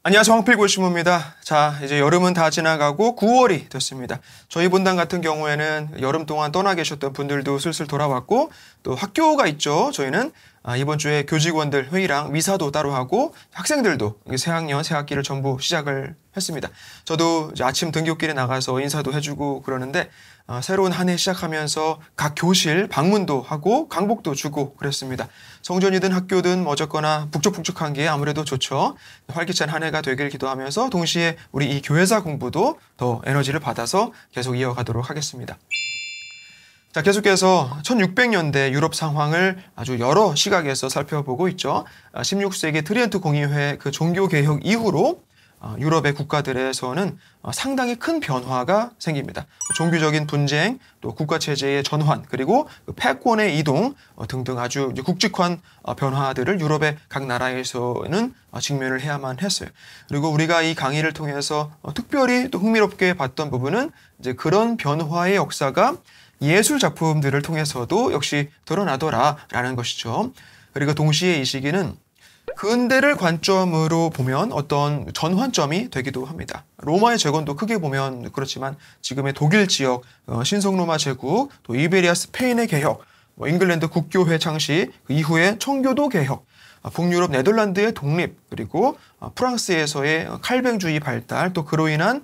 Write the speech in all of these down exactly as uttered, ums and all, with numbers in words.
안녕하세요. 황필고신문입니다. 자, 이제 여름은 다 지나가고 구월이 됐습니다. 저희 본당 같은 경우에는 여름 동안 떠나 계셨던 분들도 슬슬 돌아왔고 또 학교가 있죠. 저희는 아, 이번 주에 교직원들 회의랑 미사도 따로 하고 학생들도 새학년, 새학기를 전부 시작을 했습니다. 저도 이제 아침 등굣길에 나가서 인사도 해주고 그러는데 어, 새로운 한 해 시작하면서 각 교실 방문도 하고 강복도 주고 그랬습니다. 성전이든 학교든 어쨌거나 북적북적한 게 아무래도 좋죠. 활기찬 한 해가 되길 기도하면서 동시에 우리 이 교회사 공부도 더 에너지를 받아서 계속 이어가도록 하겠습니다. 자, 계속해서 천육백 년대 유럽 상황을 아주 여러 시각에서 살펴보고 있죠. 십육 세기 트리엔트 공의회 그 종교개혁 이후로 유럽의 국가들에서는 상당히 큰 변화가 생깁니다. 종교적인 분쟁, 또 국가체제의 전환, 그리고 패권의 이동 등등 아주 굵직한 변화들을 유럽의 각 나라에서는 직면을 해야만 했어요. 그리고 우리가 이 강의를 통해서 특별히 또 흥미롭게 봤던 부분은 이제 그런 변화의 역사가 예술 작품들을 통해서도 역시 드러나더라라는 것이죠. 그리고 동시에 이 시기는 근대를 관점으로 보면 어떤 전환점이 되기도 합니다. 로마의 재건도 크게 보면 그렇지만 지금의 독일 지역, 신성로마 제국, 또 이베리아 스페인의 개혁, 잉글랜드 국교회 창시, 그 이후에 청교도 개혁, 북유럽 네덜란드의 독립, 그리고 프랑스에서의 칼뱅주의 발달, 또 그로 인한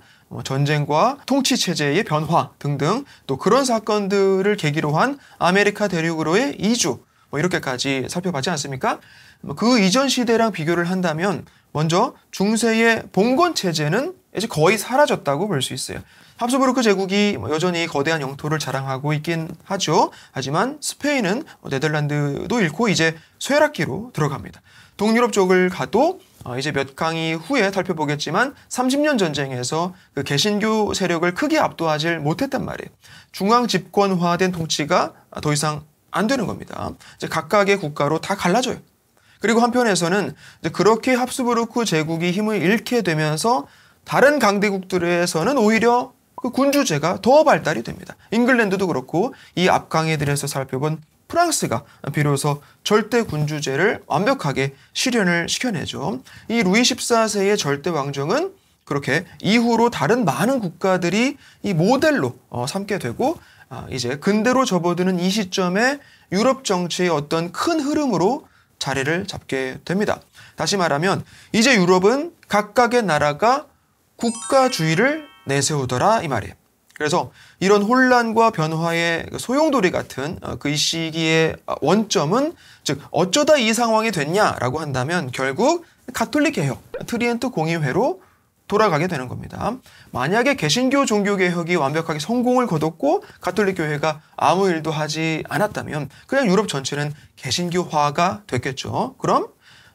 전쟁과 통치체제의 변화 등등 또 그런 사건들을 계기로 한 아메리카 대륙으로의 이주 뭐 이렇게까지 살펴봤지 않습니까? 그 이전 시대랑 비교를 한다면 먼저 중세의 봉건 체제는 이제 거의 사라졌다고 볼 수 있어요. 합스부르크 제국이 여전히 거대한 영토를 자랑하고 있긴 하죠. 하지만 스페인은 네덜란드도 잃고 이제 쇠락기로 들어갑니다. 동유럽 쪽을 가도 이제 몇 강의 후에 살펴보겠지만 삼십 년 전쟁에서 그 개신교 세력을 크게 압도하지 못했단 말이에요. 중앙 집권화된 통치가 더 이상 안 되는 겁니다. 이제 각각의 국가로 다 갈라져요. 그리고 한편에서는 이제 그렇게 합스부르크 제국이 힘을 잃게 되면서 다른 강대국들에서는 오히려 그 군주제가 더 발달이 됩니다. 잉글랜드도 그렇고 이 앞 강의들에서 살펴본 프랑스가 비로소 절대 군주제를 완벽하게 실현을 시켜내죠. 이 루이 십사 세의 절대 왕정은 그렇게 이후로 다른 많은 국가들이 이 모델로 삼게 되고 이제 근대로 접어드는 이 시점에 유럽 정치의 어떤 큰 흐름으로 자리를 잡게 됩니다. 다시 말하면 이제 유럽은 각각의 나라가 국가주의를 내세우더라 이 말이에요. 그래서 이런 혼란과 변화의 소용돌이 같은 그 이 시기의 원점은 즉 어쩌다 이 상황이 됐냐라고 한다면 결국 가톨릭 개혁, 트리엔트 공의회로 돌아가게 되는 겁니다. 만약에 개신교 종교개혁이 완벽하게 성공을 거뒀고 가톨릭 교회가 아무 일도 하지 않았다면 그냥 유럽 전체는 개신교화가 됐겠죠. 그럼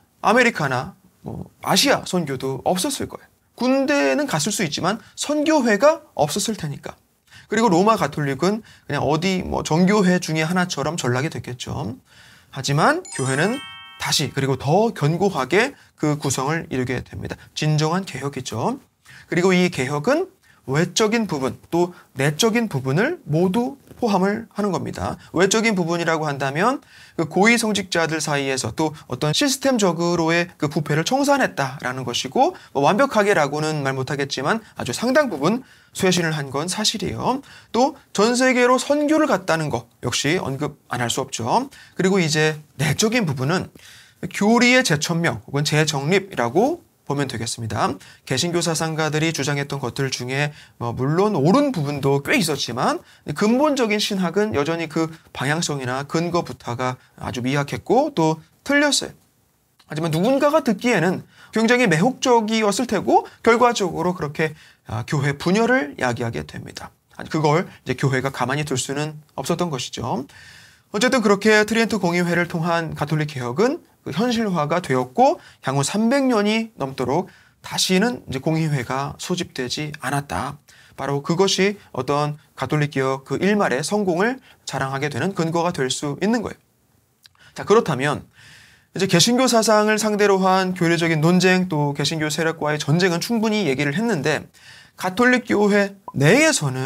아메리카나 뭐 아시아 선교도 없었을 거예요. 군대는 갔을 수 있지만 선교회가 없었을 테니까. 그리고 로마 가톨릭은 그냥 어디 뭐 정교회 중에 하나처럼 전락이 됐겠죠. 하지만 교회는 다시 그리고 더 견고하게 그 구성을 이루게 됩니다. 진정한 개혁이죠. 그리고 이 개혁은 외적인 부분 또 내적인 부분을 모두 포함을 하는 겁니다. 외적인 부분이라고 한다면 그 고위 성직자들 사이에서 또 어떤 시스템적으로의 그 부패를 청산했다라는 것이고 뭐 완벽하게라고는 말 못하겠지만 아주 상당 부분 쇄신을 한 건 사실이에요. 또 전 세계로 선교를 갔다는 거 역시 언급 안 할 수 없죠. 그리고 이제 내적인 부분은 교리의 재천명 혹은 재정립이라고 보면 되겠습니다. 개신교 사상가들이 주장했던 것들 중에 뭐 물론 옳은 부분도 꽤 있었지만 근본적인 신학은 여전히 그 방향성이나 근거부터가 아주 미약했고 또 틀렸어요. 하지만 누군가가 듣기에는 굉장히 매혹적이었을 테고 결과적으로 그렇게 교회 분열을 야기하게 됩니다. 그걸 이제 교회가 가만히 둘 수는 없었던 것이죠. 어쨌든 그렇게 트리엔트 공의회를 통한 가톨릭 개혁은 현실화가 되었고 향후 삼백 년이 넘도록 다시는 이제 공의회가 소집되지 않았다. 바로 그것이 어떤 가톨릭 개혁 그 일말의 성공을 자랑하게 되는 근거가 될 수 있는 거예요. 자, 그렇다면 이제 개신교 사상을 상대로 한 교리적인 논쟁 또 개신교 세력과의 전쟁은 충분히 얘기를 했는데 가톨릭 교회 내에서는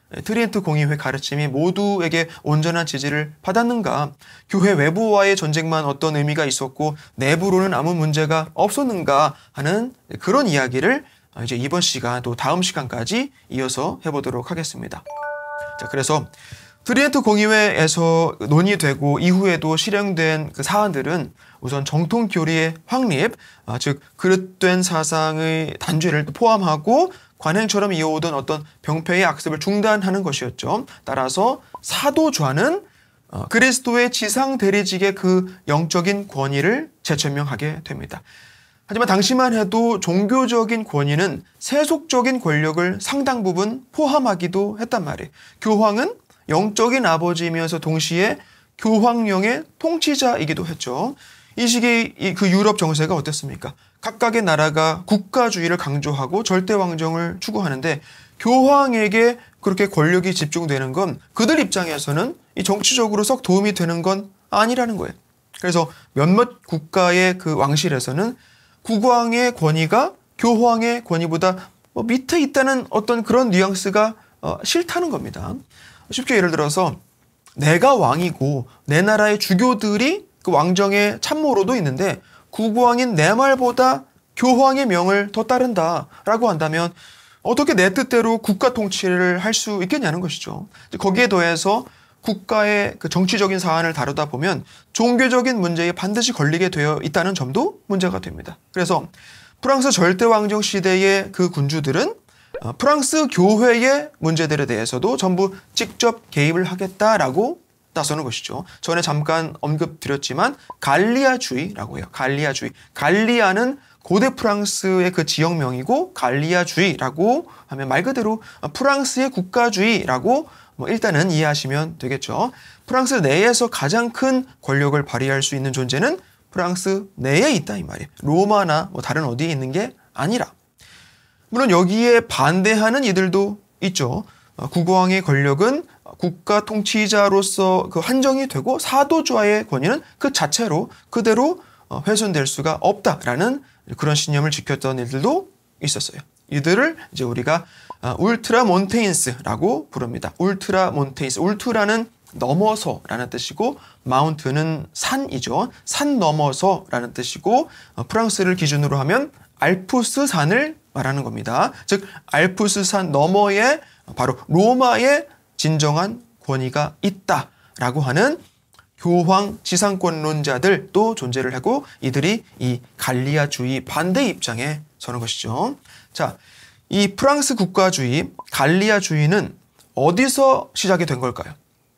트리엔트 공의회 가르침이 모두에게 온전한 지지를 받았는가? 교회 외부와의 전쟁만 어떤 의미가 있었고 내부로는 아무 문제가 없었는가 하는 그런 이야기를 이제 이번 시간 또 다음 시간까지 이어서 해보도록 하겠습니다. 자, 그래서 트리엔트 공의회에서 논의되고 이후에도 실행된 그 사안들은 우선 정통 교리의 확립, 아, 즉 그릇된 사상의 단죄를 포함하고 관행처럼 이어오던 어떤 병폐의 악습을 중단하는 것이었죠. 따라서 사도좌는 어, 그리스도의 지상 대리직의 그 영적인 권위를 재천명하게 됩니다. 하지만 당시만 해도 종교적인 권위는 세속적인 권력을 상당 부분 포함하기도 했단 말이에요. 교황은 영적인 아버지이면서 동시에 교황령의 통치자이기도 했죠. 이 시기 그 유럽 정세가 어땠습니까? 각각의 나라가 국가주의를 강조하고 절대왕정을 추구하는데 교황에게 그렇게 권력이 집중되는 건 그들 입장에서는 이 정치적으로 썩 도움이 되는 건 아니라는 거예요. 그래서 몇몇 국가의 그 왕실에서는 국왕의 권위가 교황의 권위보다 뭐 밑에 있다는 어떤 그런 뉘앙스가 어, 싫다는 겁니다. 쉽게 예를 들어서 내가 왕이고 내 나라의 주교들이 그 왕정의 참모로도 있는데 국왕인 내 말보다 교황의 명을 더 따른다라고 한다면 어떻게 내 뜻대로 국가 통치를 할 수 있겠냐는 것이죠. 거기에 더해서 국가의 그 정치적인 사안을 다루다 보면 종교적인 문제에 반드시 걸리게 되어 있다는 점도 문제가 됩니다. 그래서 프랑스 절대왕정 시대의 그 군주들은 프랑스 교회의 문제들에 대해서도 전부 직접 개입을 하겠다라고 나서는 것이죠. 전에 잠깐 언급드렸지만 갈리아주의라고 해요. 갈리아주의. 갈리아는 고대 프랑스의 그 지역명이고 갈리아주의라고 하면 말 그대로 프랑스의 국가주의라고 뭐 일단은 이해하시면 되겠죠. 프랑스 내에서 가장 큰 권력을 발휘할 수 있는 존재는 프랑스 내에 있다 이 말이에요. 로마나 뭐 다른 어디에 있는 게 아니라. 물론 여기에 반대하는 이들도 있죠. 국왕의 권력은 국가 통치자로서 그 한정이 되고 사도좌의 권위는 그 자체로 그대로 훼손될 수가 없다라는 그런 신념을 지켰던 일들도 있었어요. 이들을 이제 우리가 울트라 몬테인스라고 부릅니다. 울트라 몬테인스. 울트라는 넘어서라는 뜻이고 마운트는 산이죠. 산 넘어서라는 뜻이고 프랑스를 기준으로 하면 알프스 산을 말하는 겁니다. 즉 알프스 산 너머에 바로 로마의 진정한 권위가 있다라고 하는 교황 지상권론자들도 존재를 하고 이들이 이 갈리아주의 반대 입장에 서는 것이죠. 자, 이 프랑스 국가주의 갈리아주의는 어디서 시작이 된 걸까요?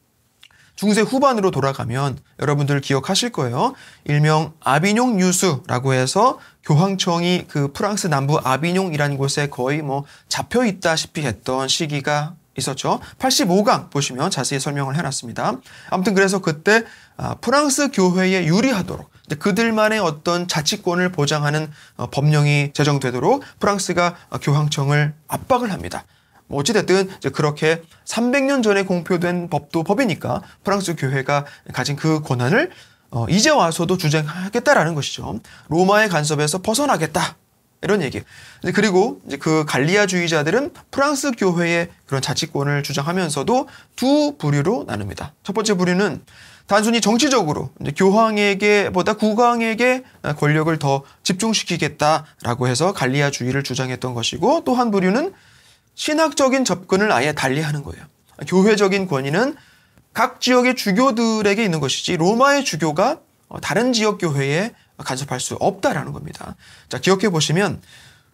중세 후반으로 돌아가면 여러분들 기억하실 거예요. 일명 아비뇽 유수라고 해서 교황청이 그 프랑스 남부 아비뇽이라는 곳에 거의 뭐 잡혀 있다시피 했던 시기가 있었죠. 팔십오 강 보시면 자세히 설명을 해놨습니다. 아무튼 그래서 그때 프랑스 교회에 유리하도록 그들만의 어떤 자치권을 보장하는 법령이 제정되도록 프랑스가 교황청을 압박을 합니다. 어찌됐든 이제 그렇게 삼백 년 전에 공표된 법도 법이니까 프랑스 교회가 가진 그 권한을 어, 이제 와서도 주장하겠다라는 것이죠. 로마의 간섭에서 벗어나겠다. 이런 얘기. 그리고 이제 그 갈리아주의자들은 프랑스 교회의 그런 자치권을 주장하면서도 두 부류로 나눕니다. 첫 번째 부류는 단순히 정치적으로 이제 교황에게보다 국왕에게 권력을 더 집중시키겠다라고 해서 갈리아주의를 주장했던 것이고 또 한 부류는 신학적인 접근을 아예 달리하는 거예요. 교회적인 권위는 각 지역의 주교들에게 있는 것이지 로마의 주교가 다른 지역 교회에 간섭할 수 없다라는 겁니다. 자, 기억해 보시면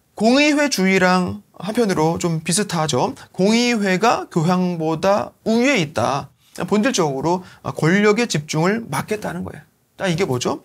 공의회주의랑 한편으로 좀 비슷하죠. 공의회가 교황보다 우위에 있다. 본질적으로 권력의 집중을 막겠다는 거예요. 자, 이게 뭐죠?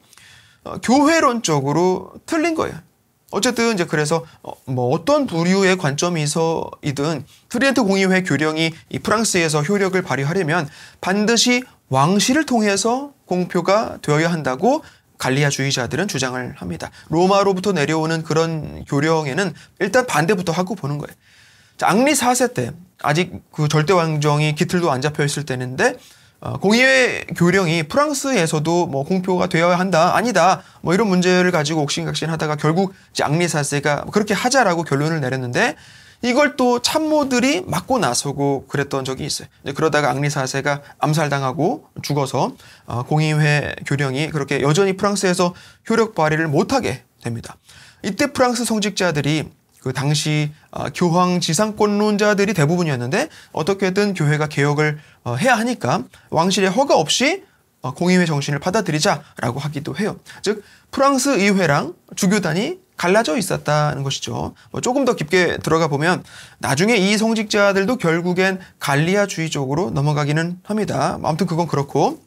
교회론적으로 틀린 거예요. 어쨌든 이제 그래서 뭐 어떤 부류의 관점에서이든 트리엔트 공의회 교령이 이 프랑스에서 효력을 발휘하려면 반드시 왕실을 통해서 공표가 되어야 한다고 갈리아주의자들은 주장을 합니다. 로마로부터 내려오는 그런 교령에는 일단 반대부터 하고 보는 거예요. 자, 앙리 사 세 때 아직 그 절대왕정이 깃틀도 안 잡혀 있을 때인데 어, 공의회 교령이 프랑스에서도 뭐 공표가 되어야 한다, 아니다, 뭐 이런 문제를 가지고 옥신각신하다가 결국 이제 앙리 사 세가 그렇게 하자라고 결론을 내렸는데 이걸 또 참모들이 맞고 나서고 그랬던 적이 있어요. 이제 그러다가 앙리 사 세가 암살당하고 죽어서 어, 공의회 교령이 그렇게 여전히 프랑스에서 효력 발휘를 못하게 됩니다. 이때 프랑스 성직자들이 그 당시 어, 교황 지상권론자들이 대부분이었는데 어떻게든 교회가 개혁을 어, 해야 하니까 왕실의 허가 없이 어, 공의회 정신을 받아들이자라고 하기도 해요. 즉 프랑스 의회랑 주교단이 갈라져 있었다는 것이죠. 뭐 조금 더 깊게 들어가 보면 나중에 이 성직자들도 결국엔 갈리아주의 쪽으로 넘어가기는 합니다. 아무튼 그건 그렇고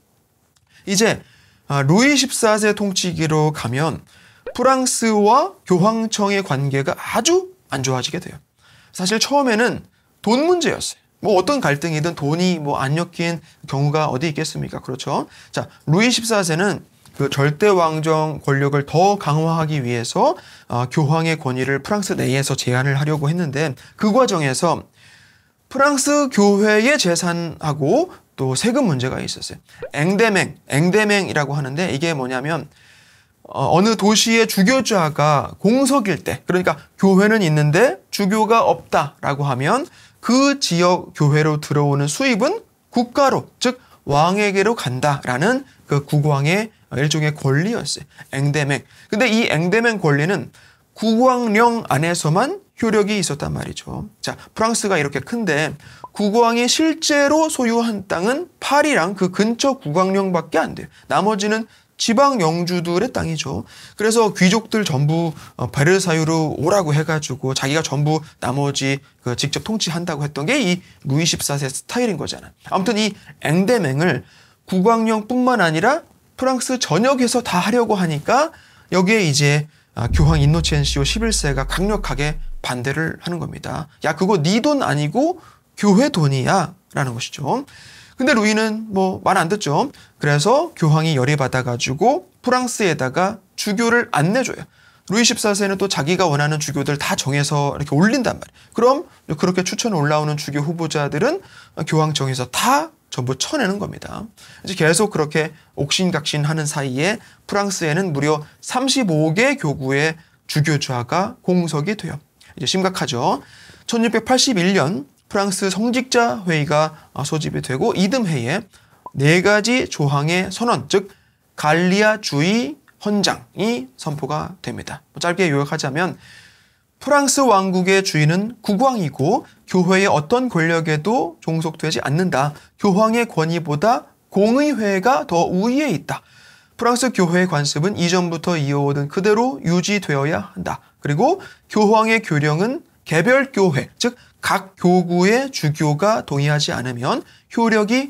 이제 루이 십사 세 통치기로 가면 프랑스와 교황청의 관계가 아주 안 좋아지게 돼요. 사실 처음에는 돈 문제였어요. 뭐 어떤 갈등이든 돈이 뭐 안 엮인 경우가 어디 있겠습니까? 그렇죠. 자, 루이 십사 세는 그 절대 왕정 권력을 더 강화하기 위해서 어, 교황의 권위를 프랑스 내에서 제한을 하려고 했는데 그 과정에서 프랑스 교회의 재산하고 또 세금 문제가 있었어요. 앵데맹, 앵데맹이라고 하는데 이게 뭐냐면 어, 어느 도시의 주교자가 공석일 때, 그러니까 교회는 있는데 주교가 없다라고 하면 그 지역 교회로 들어오는 수입은 국가로, 즉 왕에게로 간다라는 그 국왕의 일종의 권리였어요. 앵데맹. 근데 이 앵데맹 권리는 국왕령 안에서만 효력이 있었단 말이죠. 자, 프랑스가 이렇게 큰데 국왕이 실제로 소유한 땅은 파리랑 그 근처 국왕령밖에 안 돼요. 나머지는 지방 영주들의 땅이죠. 그래서 귀족들 전부 베르사유로 오라고 해가지고 자기가 전부 나머지 그 직접 통치한다고 했던 게 이 루이 십사 세 스타일인 거잖아. 아무튼 이 앵데맹을 국왕령뿐만 아니라 프랑스 전역에서 다 하려고 하니까 여기에 이제 교황 인노첸시오 십일 세가 강력하게 반대를 하는 겁니다. 야, 그거 네 돈 아니고 교회 돈이야 라는 것이죠. 근데 루이는 뭐 말 안 듣죠. 그래서 교황이 열이 받아가지고 프랑스에다가 주교를 안 내줘요. 루이 십사 세는 또 자기가 원하는 주교들 다 정해서 이렇게 올린단 말이에요. 그럼 그렇게 추천 올라오는 주교 후보자들은 교황청에서 다 전부 쳐내는 겁니다. 이제 계속 그렇게 옥신각신하는 사이에 프랑스에는 무려 삼십오 개 교구의 주교좌가 공석이 돼요. 이제 심각하죠. 천육백팔십일 년 프랑스 성직자 회의가 소집이 되고 이듬해에 네 가지 조항의 선언, 즉 갈리아주의 헌장이 선포가 됩니다. 짧게 요약하자면 프랑스 왕국의 주인은 국왕이고 교회의 어떤 권력에도 종속되지 않는다. 교황의 권위보다 공의회가 더 우위에 있다. 프랑스 교회의 관습은 이전부터 이어오던 그대로 유지되어야 한다. 그리고 교황의 교령은 개별 교회, 즉 각 교구의 주교가 동의하지 않으면 효력이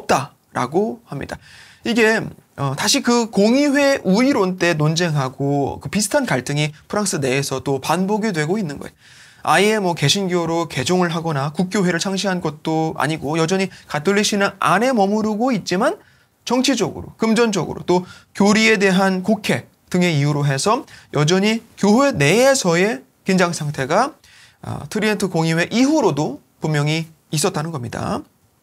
없다라고 합니다. 이게 어, 다시 그 공의회 우위론 때 논쟁하고 그 비슷한 갈등이 프랑스 내에서도 반복이 되고 있는 거예요. 아예 뭐 개신교로 개종을 하거나 국교회를 창시한 것도 아니고 여전히 가톨릭 신앙 안에 머무르고 있지만 정치적으로, 금전적으로 또 교리에 대한 곡해 등의 이유로 해서 여전히 교회 내에서의 긴장 상태가 어, 트리엔트 공의회 이후로도 분명히 있었다는 겁니다.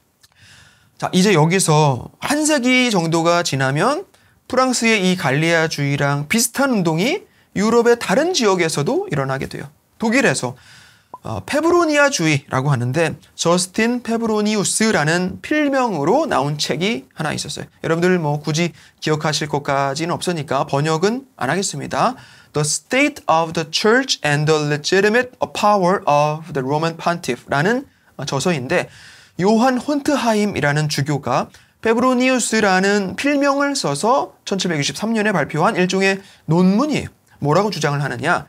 자, 이제 여기서 한 세기 정도가 지나면 프랑스의 이 갈리아주의랑 비슷한 운동이 유럽의 다른 지역에서도 일어나게 돼요. 독일에서 어, 페브로니아주의라고 하는데 저스틴 페브로니우스라는 필명으로 나온 책이 하나 있었어요. 여러분들 뭐 굳이 기억하실 것까지는 없으니까 번역은 안 하겠습니다. The State of the Church and the Legitimate Power of the Roman Pontiff라는 저서인데 요한 혼트하임이라는 주교가 페브로니우스라는 필명을 써서 천칠백육십삼 년에 발표한 일종의 논문이에요. 뭐라고 주장을 하느냐?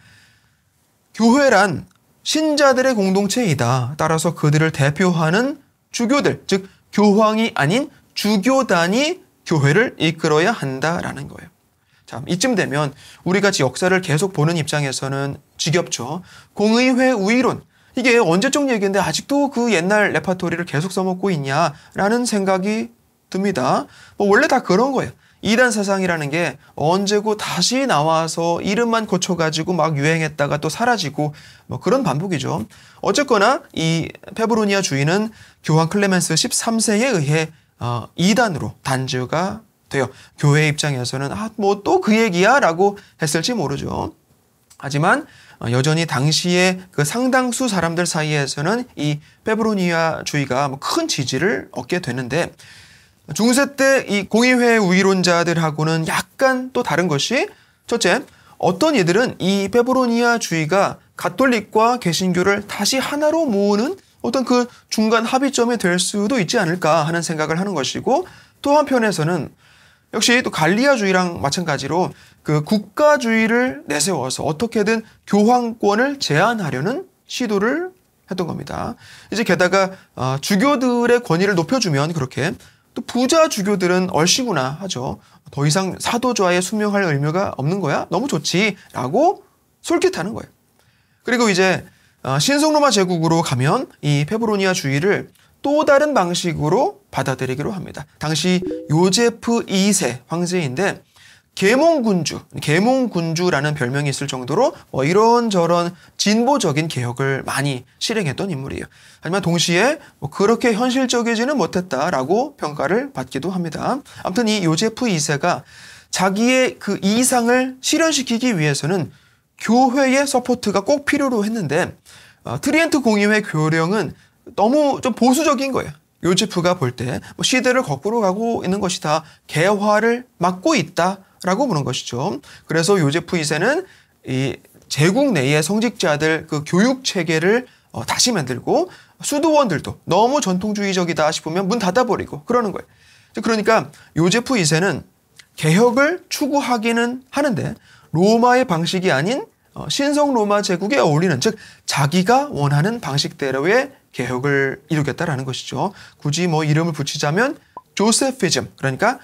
교회란 신자들의 공동체이다. 따라서 그들을 대표하는 주교들, 즉 교황이 아닌 주교단이 교회를 이끌어야 한다라는 거예요. 자, 이쯤 되면 우리 같이 역사를 계속 보는 입장에서는 지겹죠. 공의회 우위론. 이게 언제적 얘기인데 아직도 그 옛날 레파토리를 계속 써먹고 있냐라는 생각이 듭니다. 뭐 원래 다 그런 거예요. 이단 사상이라는 게 언제고 다시 나와서 이름만 고쳐가지고 막 유행했다가 또 사라지고 뭐 그런 반복이죠. 어쨌거나 이 페브로니아 주의는 교황 클레멘스 십삼 세에 의해 어, 이단으로 단죄가 돼요. 교회 입장에서는 아, 뭐 또 그 얘기야 라고 했을지 모르죠. 하지만 여전히 당시에 그 상당수 사람들 사이에서는 이 페브로니아주의가 큰 지지를 얻게 되는데, 중세 때 이 공의회 우위론자들하고는 약간 또 다른 것이, 첫째, 어떤 이들은 이 페브로니아주의가 가톨릭과 개신교를 다시 하나로 모으는 어떤 그 중간 합의점이 될 수도 있지 않을까 하는 생각을 하는 것이고, 또 한편에서는 역시 또 갈리아주의랑 마찬가지로 그 국가주의를 내세워서 어떻게든 교황권을 제한하려는 시도를 했던 겁니다. 이제 게다가 어, 주교들의 권위를 높여주면 그렇게 또 부자 주교들은 얼씨구나 하죠. 더 이상 사도좌에 수명할 의무가 없는 거야? 너무 좋지 라고 솔깃하는 거예요. 그리고 이제 어, 신성로마 제국으로 가면 이 페브로니아주의를 또 다른 방식으로 받아들이기로 합니다. 당시 요제프 이 세 황제인데 계몽군주, 계몽군주라는 별명이 있을 정도로 뭐 이런저런 진보적인 개혁을 많이 실행했던 인물이에요. 하지만 동시에 뭐 그렇게 현실적이지는 못했다라고 평가를 받기도 합니다. 아무튼 이 요제프 이 세가 자기의 그 이상을 실현시키기 위해서는 교회의 서포트가 꼭 필요로 했는데 어, 트리엔트 공의회 교령은 너무 좀 보수적인 거예요. 요제프가 볼 때 뭐 시대를 거꾸로 가고 있는 것이다. 개화를 막고 있다라고 보는 것이죠. 그래서 요제프 이 세는 이 제국 내의 성직자들 그 교육 체계를 어, 다시 만들고 수도원들도 너무 전통주의적이다 싶으면 문 닫아버리고 그러는 거예요. 그러니까 요제프 이 세는 개혁을 추구하기는 하는데 로마의 방식이 아닌 어, 신성 로마 제국에 어울리는, 즉 자기가 원하는 방식대로의 개혁을 이루겠다라는 것이죠. 굳이 뭐 이름을 붙이자면 조세피즘, 그러니까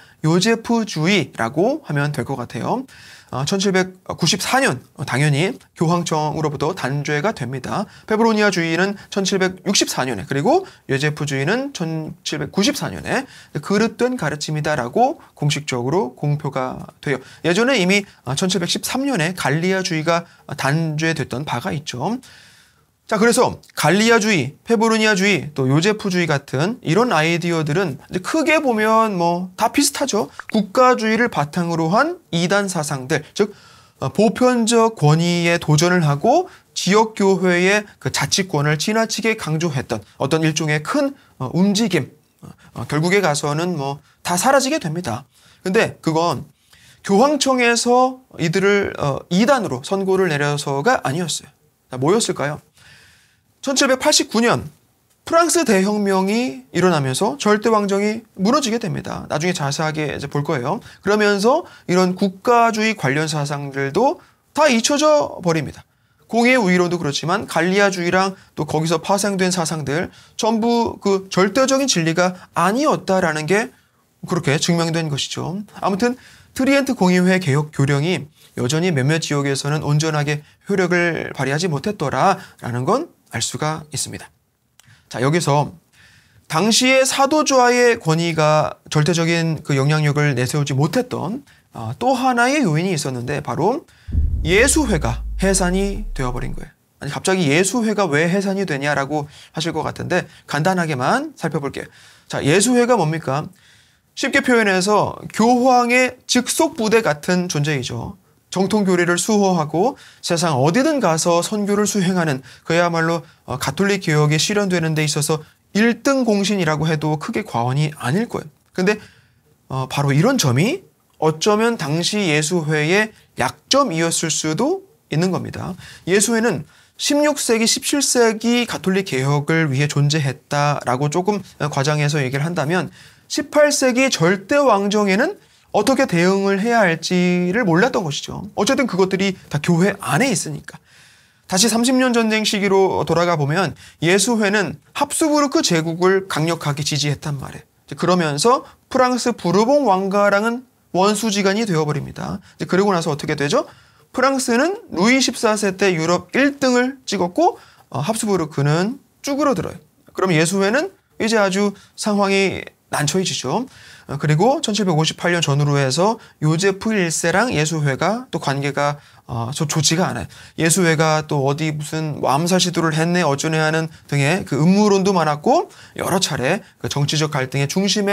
요제프주의라고 하면 될 것 같아요. 어, 천칠백구십사 년 당연히 교황청으로부터 단죄가 됩니다. 페브로니아주의는 천칠백육십사 년에, 그리고 요제프주의는 천칠백구십사 년에 그릇된 가르침이다라고 공식적으로 공표가 돼요. 예전에 이미 천칠백십삼 년에 갈리아주의가 단죄됐던 바가 있죠. 자, 그래서 갈리아주의, 페브로니아주의, 또 요제프주의 같은 이런 아이디어들은 이제 크게 보면 뭐 다 비슷하죠. 국가주의를 바탕으로 한 이단 사상들, 즉 보편적 권위에 도전을 하고 지역교회의 그 자치권을 지나치게 강조했던 어떤 일종의 큰 움직임, 결국에 가서는 뭐 다 사라지게 됩니다. 근데 그건 교황청에서 이들을 이단으로 선고를 내려서가 아니었어요. 뭐였을까요? 천칠백팔십구 년 프랑스 대혁명이 일어나면서 절대왕정이 무너지게 됩니다. 나중에 자세하게 이제 볼 거예요. 그러면서 이런 국가주의 관련 사상들도 다 잊혀져 버립니다. 공의의 우위론도 그렇지만 갈리아주의랑 또 거기서 파생된 사상들 전부 그 절대적인 진리가 아니었다라는 게 그렇게 증명된 것이죠. 아무튼 트리엔트 공의회 개혁 교령이 여전히 몇몇 지역에서는 온전하게 효력을 발휘하지 못했더라라는 건 알 수가 있습니다. 자, 여기서 당시의 사도좌의 권위가 절대적인 그 영향력을 내세우지 못했던 어, 또 하나의 요인이 있었는데 바로 예수회가 해산이 되어버린 거예요. 아니, 갑자기 예수회가 왜 해산이 되냐라고 하실 것 같은데 간단하게만 살펴볼게요. 자, 예수회가 뭡니까? 쉽게 표현해서 교황의 직속 부대 같은 존재이죠. 정통교리를 수호하고 세상 어디든 가서 선교를 수행하는 그야말로 가톨릭 개혁이 실현되는 데 있어서 일 등 공신이라고 해도 크게 과언이 아닐 거예요. 근데 어, 바로 이런 점이 어쩌면 당시 예수회의 약점이었을 수도 있는 겁니다. 예수회는 십육 세기, 십칠 세기 가톨릭 개혁을 위해 존재했다라고 조금 과장해서 얘기를 한다면 십팔 세기 절대 왕정에는 어떻게 대응을 해야 할지를 몰랐던 것이죠. 어쨌든 그것들이 다 교회 안에 있으니까. 다시 삼십 년 전쟁 시기로 돌아가 보면 예수회는 합스부르크 제국을 강력하게 지지했단 말이에요. 그러면서 프랑스 부르봉 왕가랑은 원수지간이 되어버립니다. 그러고 나서 어떻게 되죠? 프랑스는 루이 십사 세 때 유럽 일 등을 찍었고 합스부르크는 쭈그러들어요. 그럼 예수회는 이제 아주 상황이 난처해지죠. 그리고 천칠백오십팔 년 전후로 해서 요제프 일 세랑 예수회가 또 관계가 어, 좋지가 않아요. 예수회가 또 어디 무슨 암살 시도를 했네 어쩌네 하는 등의 그 음모론도 많았고 여러 차례 그 정치적 갈등의 중심에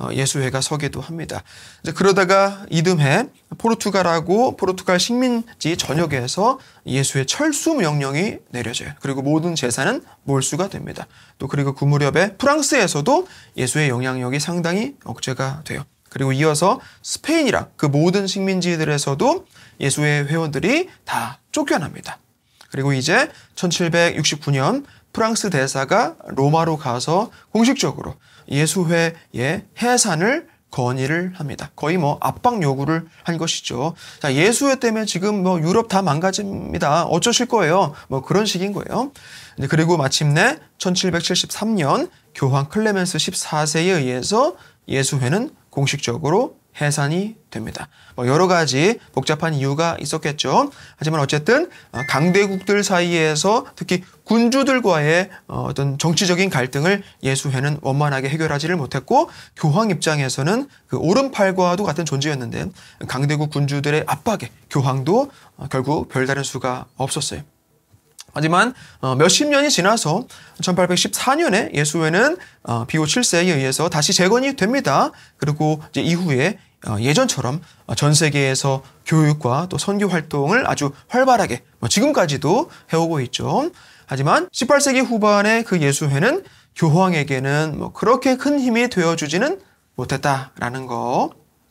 예수회가 서기도 합니다. 이제 그러다가 이듬해 포르투갈하고 포르투갈 식민지 전역에서 예수회 철수 명령이 내려져요. 그리고 모든 재산은 몰수가 됩니다. 또 그리고 그 무렵에 프랑스에서도 예수의 영향력이 상당히 억제가 돼요. 그리고 이어서 스페인이랑 그 모든 식민지들에서도 예수회 회원들이 다 쫓겨납니다. 그리고 이제 천칠백육십구 년 프랑스 대사가 로마로 가서 공식적으로 예수회의 해산을 건의를 합니다. 거의 뭐 압박 요구를 한 것이죠. 자, 예수회 때문에 지금 뭐 유럽 다 망가집니다. 어쩌실 거예요? 뭐 그런 식인 거예요. 그리고 마침내 천칠백칠십삼 년 교황 클레멘스 십사 세에 의해서 예수회는 공식적으로 해산이 됩니다. 뭐 여러 가지 복잡한 이유가 있었겠죠. 하지만 어쨌든 강대국들 사이에서 특히 군주들과의 어떤 정치적인 갈등을 예수회는 원만하게 해결하지를 못했고, 교황 입장에서는 그 오른팔과도 같은 존재였는데 강대국 군주들의 압박에 교황도 결국 별다른 수가 없었어요. 하지만 몇십 년이 지나서 천팔백십사 년에 예수회는 비오 칠 세에 의해서 다시 재건이 됩니다. 그리고 이제 이후에 예전처럼 전 세계에서 교육과 또 선교 활동을 아주 활발하게 지금까지도 해오고 있죠. 하지만 십팔 세기 후반의 그 예수회는 교황에게는 뭐 그렇게 큰 힘이 되어주지는 못했다라는 거.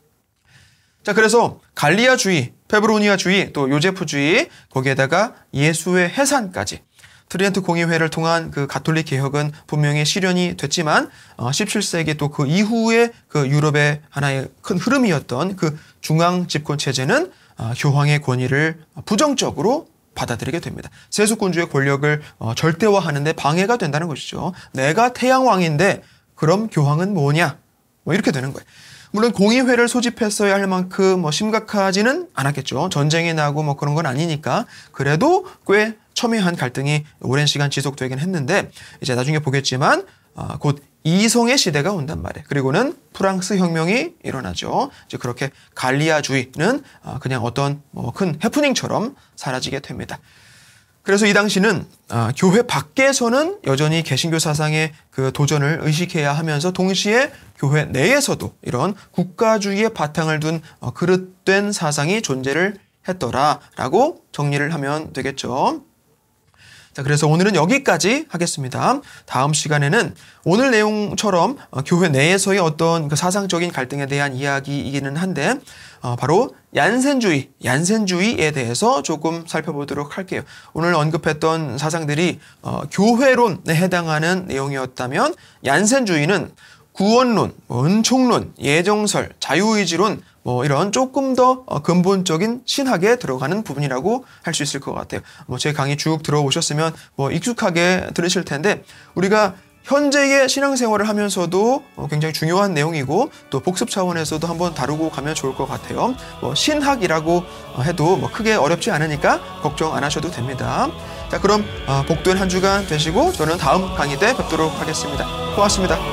자, 그래서 갈리아주의, 페브로니아주의, 또 요제프주의, 거기에다가 예수회 해산까지 트리엔트 공의회를 통한 그 가톨릭 개혁은 분명히 실현이 됐지만 십칠 세기 또 그 이후에 그 유럽의 하나의 큰 흐름이었던 그 중앙 집권 체제는 교황의 권위를 부정적으로 받아들이게 됩니다. 세속군주의 권력을 절대화하는 데 방해가 된다는 것이죠. 내가 태양왕인데 그럼 교황은 뭐냐? 뭐 이렇게 되는 거예요. 물론 공의회를 소집했어야 할 만큼 뭐 심각하지는 않았겠죠. 전쟁이 나고 뭐 그런 건 아니니까. 그래도 꽤 첨예한 갈등이 오랜 시간 지속되긴 했는데, 이제 나중에 보겠지만 아, 곧 이성의 시대가 온단 말이에요. 그리고는 프랑스 혁명이 일어나죠. 이제 그렇게 갈리아주의는 아, 그냥 어떤 뭐 큰 해프닝처럼 사라지게 됩니다. 그래서 이 당시는 아, 교회 밖에서는 여전히 개신교 사상의 그 도전을 의식해야 하면서 동시에 교회 내에서도 이런 국가주의의 바탕을 둔 어, 그릇된 사상이 존재를 했더라라고 정리를 하면 되겠죠. 자, 그래서 오늘은 여기까지 하겠습니다. 다음 시간에는 오늘 내용처럼 어, 교회 내에서의 어떤 그 사상적인 갈등에 대한 이야기이기는 한데 어, 바로 얀센주의, 얀센주의에 대해서 조금 살펴보도록 할게요. 오늘 언급했던 사상들이 어, 교회론에 해당하는 내용이었다면 얀센주의는 구원론, 은총론, 예정설, 자유의지론 뭐 이런 조금 더 근본적인 신학에 들어가는 부분이라고 할 수 있을 것 같아요. 뭐 제 강의 쭉 들어오셨으면 뭐 익숙하게 들으실 텐데, 우리가 현재의 신앙생활을 하면서도 굉장히 중요한 내용이고 또 복습 차원에서도 한번 다루고 가면 좋을 것 같아요. 뭐 신학이라고 해도 뭐 크게 어렵지 않으니까 걱정 안 하셔도 됩니다. 자, 그럼 복된 한 주간 되시고 저는 다음 강의 때 뵙도록 하겠습니다. 고맙습니다.